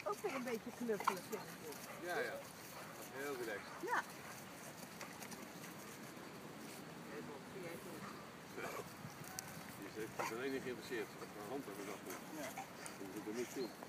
ook weer een beetje knuffelen, vind ik. Ja, ja. Heel relaxed. Ja. Je is alleen niet geïnteresseerd. Op een hand hebben we dat niet. Ja. Je moet er niet zien.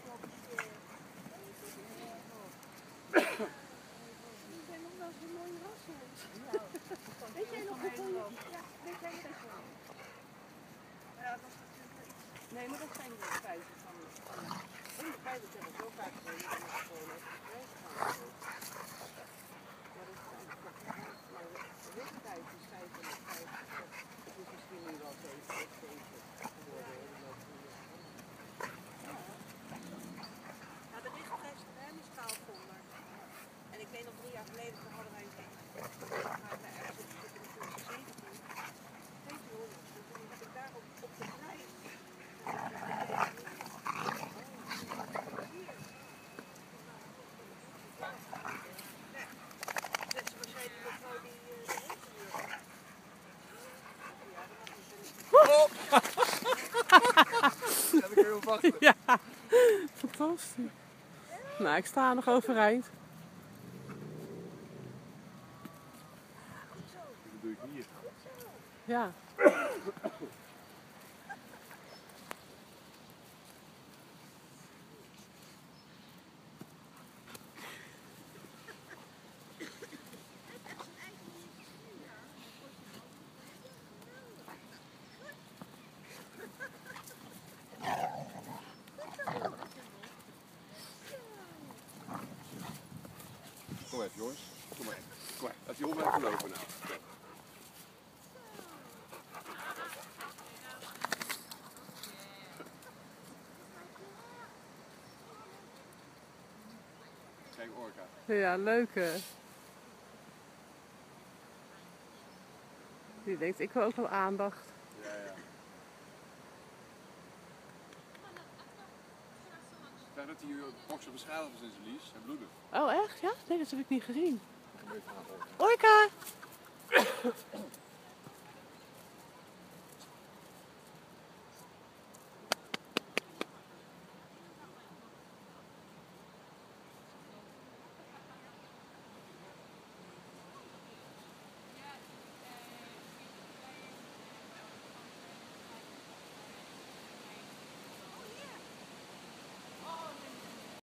Die zijn nog wel zo'n mooie rassen. Weet jij nog hoeveel? Ja, weet jij nog even? Ja, dat is natuurlijk iets. Nee, maar dat zijn de feiten van de feiten hebben we zo vaak geweest en het gewoon even gevraagd gaan. Maar dat zijn de wedstrijd, die feiten en de feiten, dat is misschien nu wel steeds geworden in de loop van de jaren. Ja, de richtprijs van hem is kaalvonder. En ik weet nog 3 jaar geleden, toen hadden wij een ergens op de functie 17. 1700. Dus toen heb ik daar op de prijs. Net zoals jij die mevrouw die de Ja, dan kun je wel wachten. Ja, fantastisch. Nou, ik sta nog overeind. Dat doe ik hier. Ja. Kom even jongens. Kom maar. Kom maar. Laat die hond maar even lopen nou. Zo. Kijk orka. Ja, leuk hè. Die denkt, ik wil ook wel aandacht. Ja, ja. Zeg dat die bokser beschadigd is in zijn lies. Hij bloedde. Oh echt? Ja? Nee, dat heb ik niet gezien. Dat gebeurt vanavond. Orka!